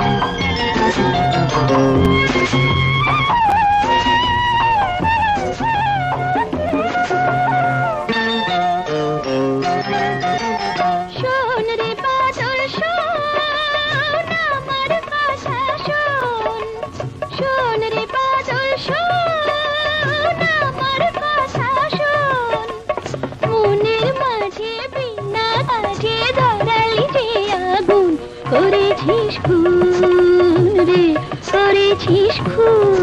করেছিস খুন রে, করেছিস খুন।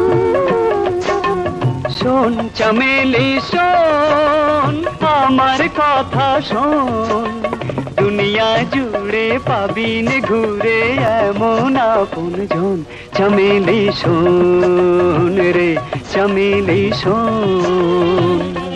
শোন চামেলি শোন, আমার কথা শোন, দুনিয়া জুড়ে পাবিন ঘুরে এমন আপনজন। চামেলি শোন রে, চামেলি শোন।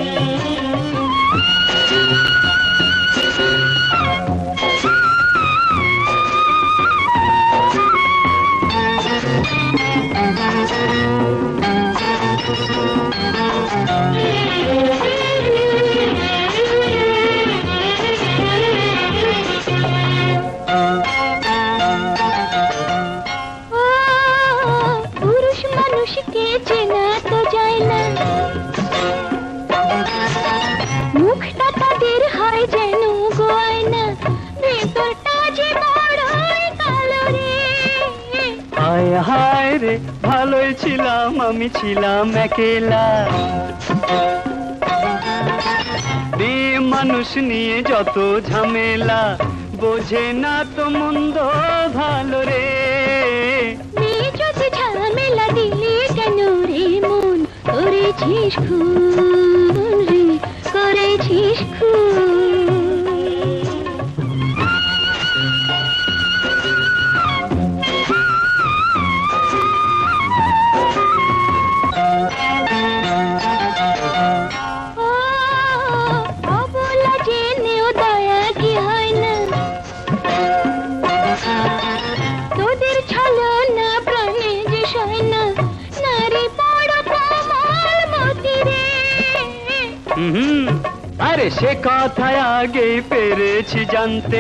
পুরুষ মানুষকে চেনা তো যায় না, মুখটা তাদের হয় যেন গয়না, ভেতরটা যে বড়ই কালো রে। হায় হায় রে, ভালোই ছিলাম আমি, ছিলাম একেলা। মানুষ নিয়ে যত ঝামেলা, বোঝে না তো মন্দ ভালো রে। যত ঝামেলা দিলে কেন রে মন, করেছিস খুন রে, করেছিস খুন। তোদের ছলনা প্রাণে যে সয় না, নারী বড় কোমল মতি রে। আরে সে কথায় আগে পেরেছি জানতে,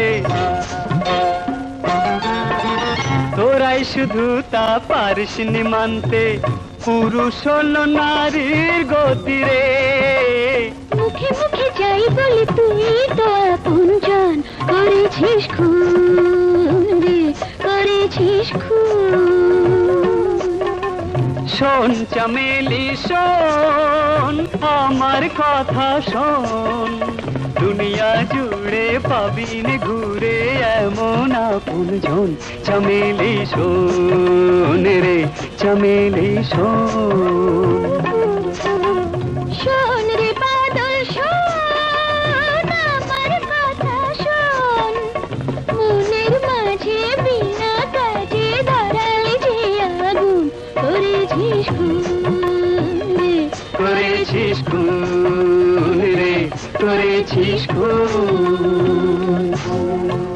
তোরাই শুধু তা পারিসনি মানতে। পুরুষ হলো নারীর গতি রে। মুখে মুখে যাই বলে তুই তো আপনজন, করেছিস খুন রে, করেছিস খুন। শোন চামেলি শোন, আমার কথা শোন, দুনিয়া জুড়ে পাবিন ঘুরে এমন আপনজন। চামেলি শোন রে, চামেলি শোন। শোন রে বাদল শোন, আমার কথা শোন, মনের মাঝে বিনা কাজে ধরালে যে আগুন, করেছিস খুন রে, করেছিস খুন রে, করেছিস খুন।